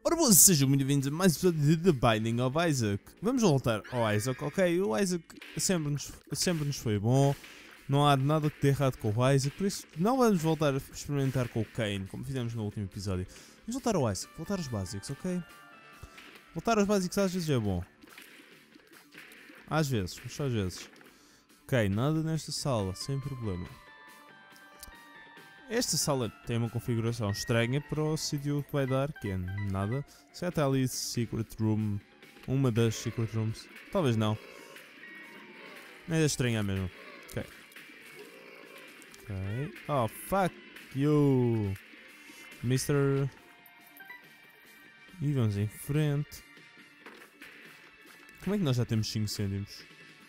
Ora, boas, sejam muito bem-vindos a mais um episódio de The Binding of Isaac. Vamos voltar ao Isaac, ok? O Isaac sempre nos foi bom, não há nada que dê errado com o Isaac, por isso não vamos voltar a experimentar com o Cain, como fizemos no último episódio. Vamos voltar ao Isaac, voltar aos básicos, ok? Voltar aos básicos às vezes é bom. Às vezes, mas só às vezes. Ok, nada nesta sala, sem problema. Esta sala tem uma configuração estranha para o sítio que vai dar, que é nada. Se está ali Secret Room, uma das Secret Rooms. Talvez não. É estranha mesmo. Ok. Ok. Oh, fuck you, Mr. E vamos em frente. Como é que nós já temos 5 cêntimos?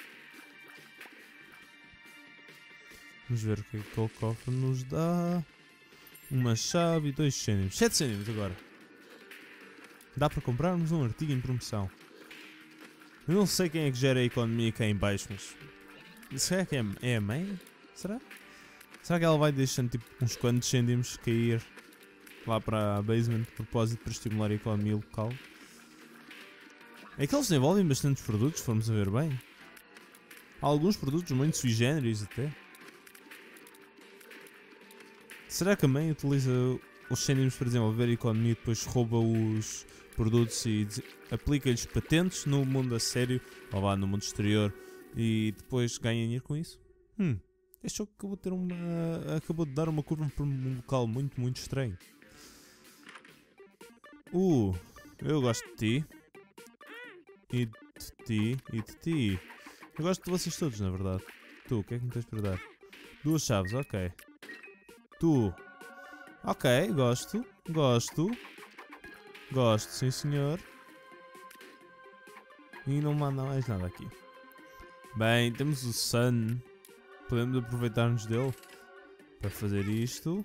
Vamos ver o que aquele cofre nos dá. Uma chave e 2 cêntimos. 7 cêntimos agora. Dá para comprarmos um artigo em promoção. Eu não sei quem é que gera a economia cá em baixo, mas... será que é a mãe? Será? Será que ela vai deixando tipo uns quantos cêntimos cair lá para a basement de propósito para estimular a economia local? É que eles desenvolvem bastantes produtos, se formos a ver bem. Há alguns produtos muito sui generis até. Será que a mãe utiliza os cêntimos para desenvolver a economia e depois rouba os produtos e aplica-lhes patentes no mundo a sério, ou lá no mundo exterior, e depois ganha dinheiro com isso? Este jogo acabou de dar uma curva para um local muito estranho. Eu gosto de ti. E de ti. E de ti. Eu gosto de vocês todos, na verdade. Tu, o que é que me tens para dar? 2 chaves, ok. Tu. Ok, gosto. Gosto, sim senhor. E não manda mais nada aqui. Bem, temos o Sun. Podemos aproveitar-nos dele para fazer isto.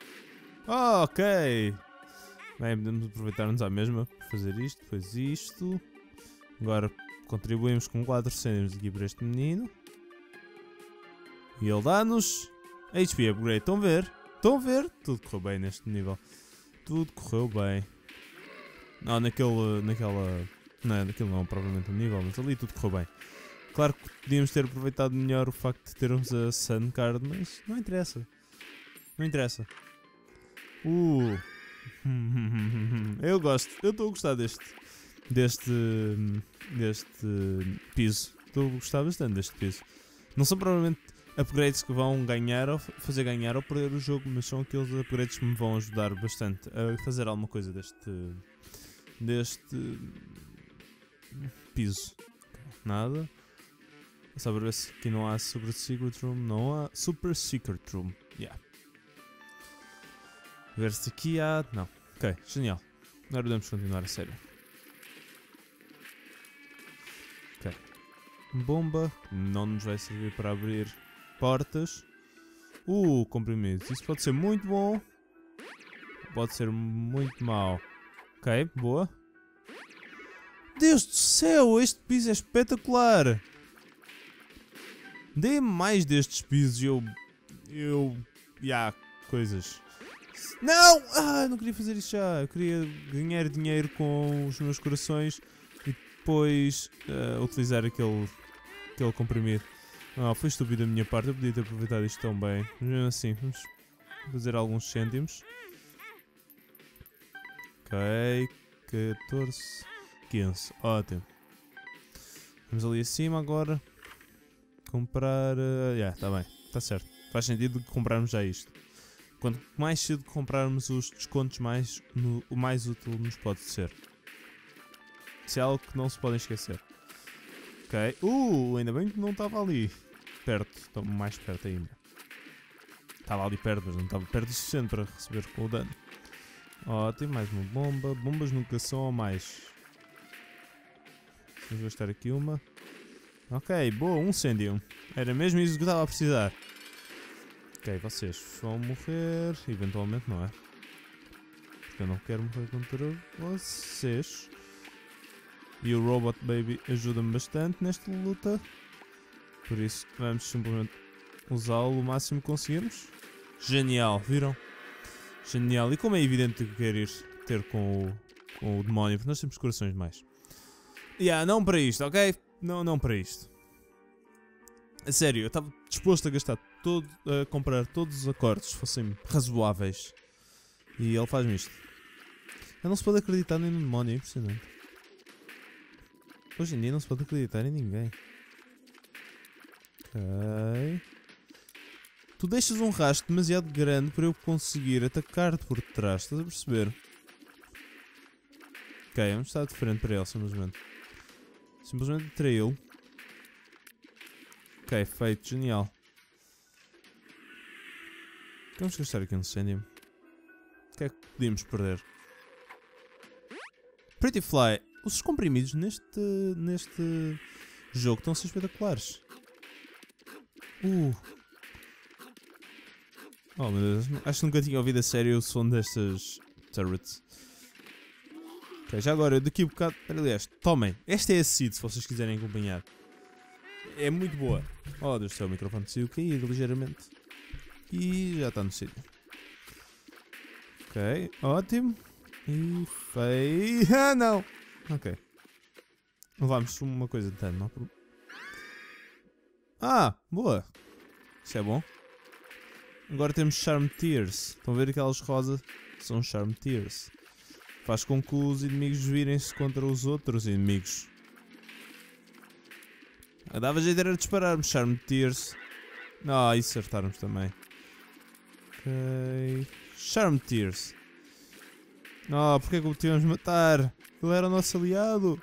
Ok. Bem, podemos aproveitar-nos à mesma para fazer isto, depois isto. Agora contribuímos com 4 cêntimos aqui para este menino. E ele dá-nos HP upgrade. Estão a ver? Estão a ver? Tudo correu bem neste nível. Tudo correu bem. Não, naquela... Não, naquele não, provavelmente um nível, mas ali tudo correu bem. Claro que podíamos ter aproveitado melhor o facto de termos a Sun Card, mas não interessa. Não interessa. Eu gosto. Eu estou a gostar deste piso. Estou a gostar bastante deste piso. Não são provavelmente upgrades que vão ganhar ou fazer ganhar ou perder o jogo, mas são aqueles upgrades que me vão ajudar bastante a fazer alguma coisa deste piso. Nada. Só para ver se aqui não há Super Secret Room. Não há Super Secret Room. Yeah. Ver se aqui há... Não. Ok, genial. Agora podemos continuar a sério. Ok. Bomba. Não nos vai servir para abrir portas. Comprimidos. Isso pode ser muito bom. Pode ser muito mau. Ok, boa. Deus do céu, este piso é espetacular. Dê mais destes pisos e há coisas. Não! Não queria fazer isso já. Eu queria ganhar dinheiro com os meus corações e depois utilizar aquele comprimido. Foi estúpido da minha parte. Eu podia ter aproveitado isto tão bem. Mas mesmo assim, vamos fazer alguns cêntimos. Ok. 14, 15. Ótimo. Vamos ali acima agora. Comprar... está bem. Está certo. Faz sentido comprarmos já isto. Quanto mais cedo comprarmos os descontos, o mais útil nos pode ser. Isso é algo que não se podem esquecer. Ok. Ainda bem que não estava ali perto. Estou mais perto ainda. Estava ali perto, mas não estava perto o suficiente para receber com o dano. Ótimo, mais uma bomba. Bombas nunca são a mais. Vamos gastar aqui uma. Ok, boa, 1 cêntimo. Era mesmo isso que estava a precisar. Ok, vocês vão morrer. Eventualmente, não é? Porque eu não quero morrer contra vocês. E o Robot Baby ajuda-me bastante nesta luta. Por isso vamos simplesmente usá-lo o máximo que conseguirmos. Genial, viram? Genial. E como é evidente que eu quero ir ter com com o demónio, porque nós temos corações demais. Não para isto, ok? Não para isto. A sério, eu estava disposto a gastar a comprar todos os acordes se fossem razoáveis. E ele faz-me isto. Eu não se pode acreditar nem no demónio, é impressionante. Hoje em dia não se pode acreditar em ninguém. Ok. Tu deixas um rastro demasiado grande para eu conseguir atacar-te por trás, estás a perceber? Ok, vamos estar de frente para ele, simplesmente. Simplesmente atraí-lo. Ok, feito, genial. Vamos gastar aqui um incêndio. O que é que podíamos perder? Pretty Fly, os comprimidos neste jogo estão a ser espetaculares. Oh meu Deus, acho que nunca tinha ouvido a sério o som destas turrets. Ok, já agora, daqui a bocado, aliás, tomem. Esta é a seed, se vocês quiserem acompanhar. É muito boa. Oh Deus do céu, o microfone decidiu cair ligeiramente. E já está no sítio. Ok, ótimo. E feio. Ah, não! Ok. Levámos uma coisa de dano, não há problema. Ah, boa. Isso é bom. Agora temos Charm Tears. Estão a ver aquelas rosas? São Charm Tears. Faz com que os inimigos virem-se contra os outros inimigos. Dava jeito era dispararmos Charm Tears. E acertarmos também. Ok. Charm Tears. Porque é que o tínhamos de matar? Ele era o nosso aliado.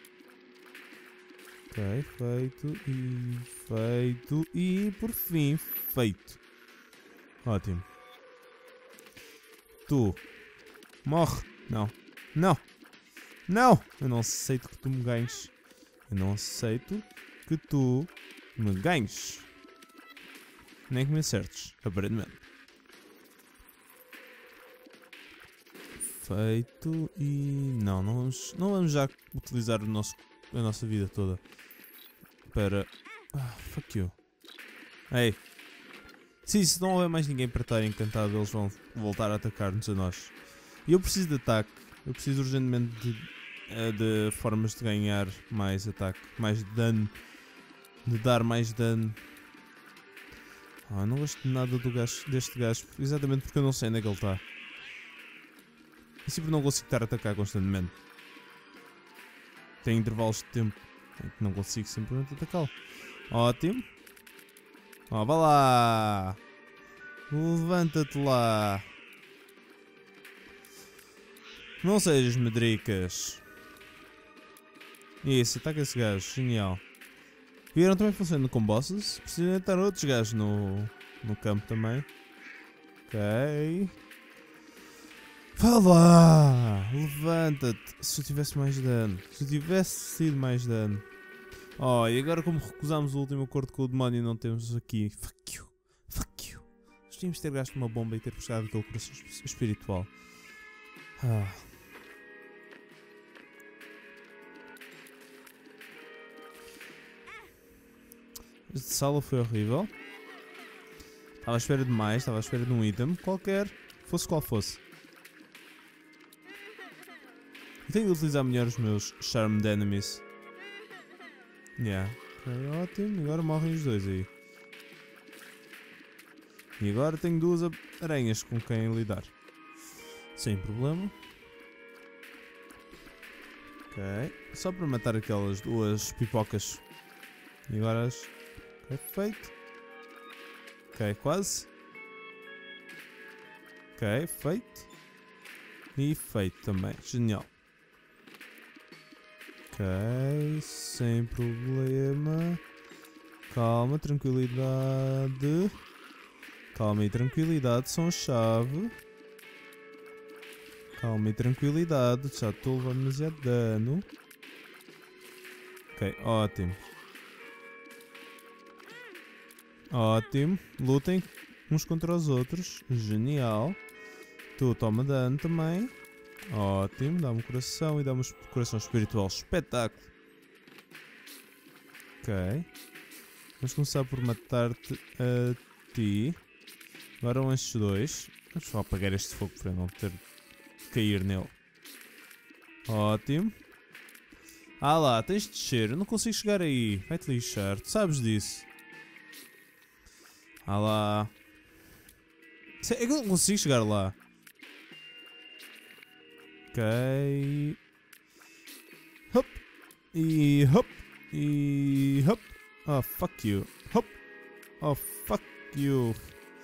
Ok, feito e por fim feito. Ótimo. Tu morre. Não. Eu não aceito que tu me ganhes. Nem que me acertes, aparentemente. Feito e... Não vamos já utilizar a nossa vida toda para... fuck you. Ei. Sim, se não houver mais ninguém para estar encantado, eles vão voltar a atacar-nos a nós. E eu preciso de ataque. Eu preciso urgentemente de formas de ganhar mais ataque, mais dano. De dar mais dano. Não gosto de nada deste gajo, exatamente porque eu não sei onde é que ele está. E sempre não consigo estar a atacar constantemente. Tem intervalos de tempo em que não consigo simplesmente atacá-lo. Ótimo. Vá lá. Levanta-te lá. Não sejas medricas. Isso, ataca esse gajo. Genial. Viram, também funciona com bosses. Precisam estar outros gajos no campo também. Ok. Vá lá. Levanta-te. Se eu tivesse mais dano. Se eu tivesse sido mais dano. E agora como recusámos o último acordo com o demónio, não temos aqui. Fuck you. Nós tínhamos de ter gasto uma bomba e ter puxado aquele coração espiritual. Esta sala foi horrível. Estava à espera de mais, estava à espera de um item qualquer, fosse qual fosse. Eu tenho de utilizar melhor os meus Charmed Enemies. Ok, ótimo. Agora morrem os dois aí. E agora tenho duas aranhas com quem lidar. Sem problema. Ok. Só para matar aquelas duas pipocas. E agora as... Ok, feito. Ok, quase. Ok, feito. E feito também. Genial. Ok, sem problema. Calma, tranquilidade. Calma e tranquilidade são a chave. Calma e tranquilidade. Já estou levando demasiado dano. Ok, ótimo. Ótimo. Lutem uns contra os outros. Genial. Tu toma dano também. Ótimo. Dá-me um coração e dá-me um coração espiritual. Espetáculo. Ok. Vamos começar por matar-te a ti. Agora vão estes dois. Vamos só apagar este fogo para não ter de cair nele. Ótimo. Ah lá, tens de descer. Eu não consigo chegar aí. Vai-te lixar. Tu sabes disso. Ah lá. É que eu não consigo chegar lá. Ok. Hop. E hop. E hop. Oh, fuck you. Hop. Oh, fuck you.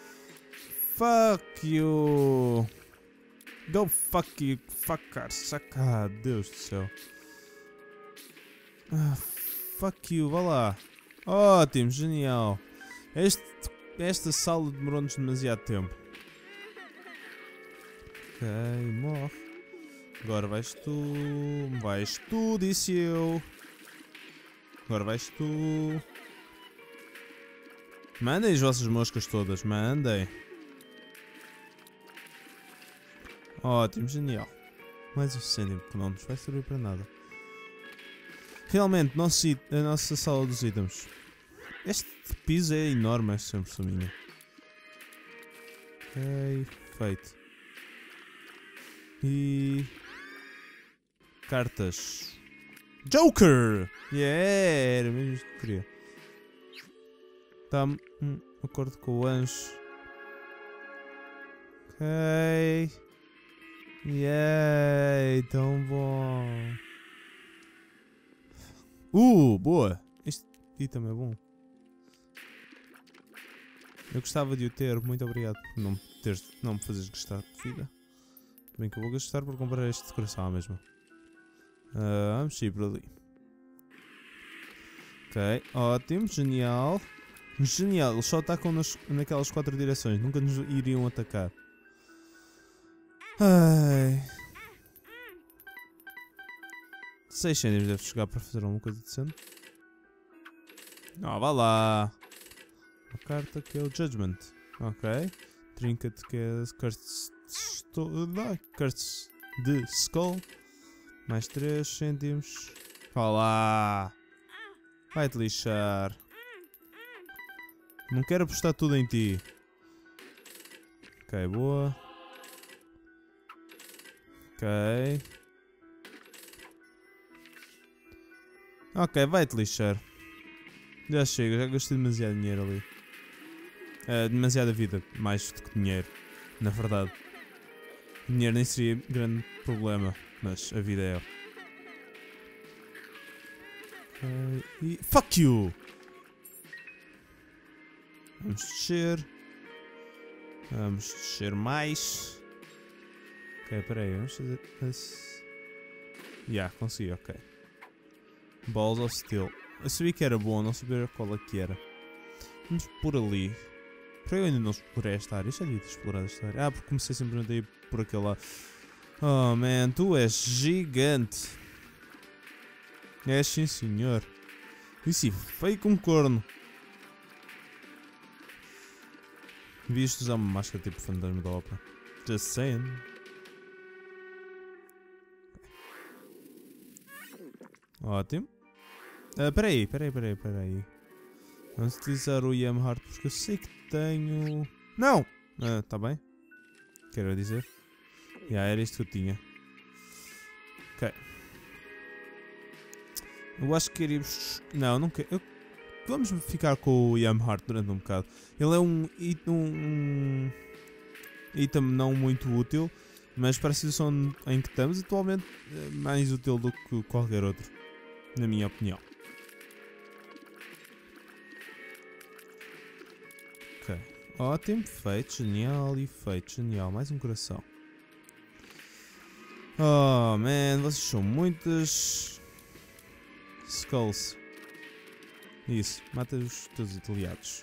Fuck you. Go fuck you. Fuck, saca. Deus do céu. Ah, fuck you. Vá lá. Ótimo, genial. Esta sala demorou-nos demasiado tempo. Ok, morre. Agora vais tu. Vais tu, disse eu. Agora vais tu. Mandem as vossas moscas todas, mandem. Ótimo, genial. Mais um cêntimo que não nos vai servir para nada. Realmente, a nossa sala dos itens. Este piso é enorme, é sempre minha. Ok, feito. E... cartas. Joker! Yeah, era mesmo isto que queria. Tá-me acordo com o anjo. Ok. Yay, tão bom. Boa. Este item é bom. Eu gostava de o ter, muito obrigado por não me fazeres gastar de vida. Bem que eu vou gastar por comprar este decoração à mesma. Vamos ir por ali. Ok, ótimo, genial. Genial, eles só atacam naquelas 4 direções, nunca nos iriam atacar. Ai. 6 cêntimos deve chegar para fazer alguma coisa decente. Vá lá. Uma carta que é o Judgment. Ok. Trinket que é Curse de Skull. Mais 3 cêntimos. Vá lá. Vai-te lixar. Não quero apostar tudo em ti. Ok, boa. Ok. Ok, vai-te lixar. Já chega, já gastei demasiado dinheiro ali. Demasiada vida, mais do que dinheiro. Na verdade. Dinheiro nem seria grande problema, mas a vida é. Ok. E... fuck you! Vamos descer. Vamos descer mais. Ok, peraí, vamos fazer esse. Consegui, ok. Balls of Steel. Eu sabia que era bom, não sabia qual é que era. Vamos por ali. Por que eu ainda não explorei esta área? Eu já devia ter explorado esta área. Porque comecei simplesmente a ir por aquele lado. Oh man, tu és gigante. És sim senhor. Isso feio com corno. Devias usar uma máscara tipo fantasma da ópera. Just saying. Ótimo. Peraí. Vamos utilizar o Yamhart porque eu sei que tenho... Não! Tá bem. Quero dizer. Era isto que eu tinha. Ok. Eu acho que queríamos... Não quero... Vamos ficar com o Yamhart durante um bocado. Ele é um item não muito útil, mas para a situação em que estamos atualmente é mais útil do que qualquer outro, na minha opinião. Ok, ótimo, feito, genial e feito, genial. Mais um coração. Oh man, vocês são muitas skulls. Isso, mata os teus aliados.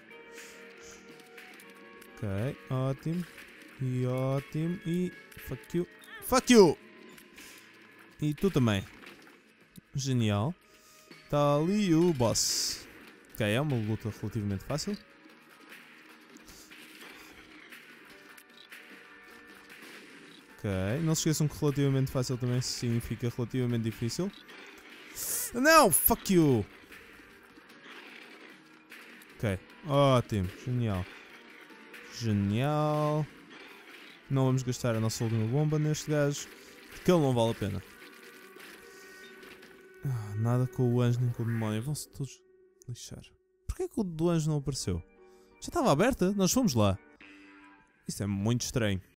Ok, ótimo. E ótimo. E fuck you. Fuck you! E tu também. Genial. Está ali o boss. Ok, é uma luta relativamente fácil. Ok, não se esqueçam que relativamente fácil também significa relativamente difícil. Não! Fuck you! Ok, ótimo, genial. Não vamos gastar a nossa última bomba neste gajo, porque ele não vale a pena. Nada com o anjo nem com o demónio. Vão-se todos lixar. Porquê que o do anjo não apareceu? Já estava aberta? Nós fomos lá. Isso é muito estranho.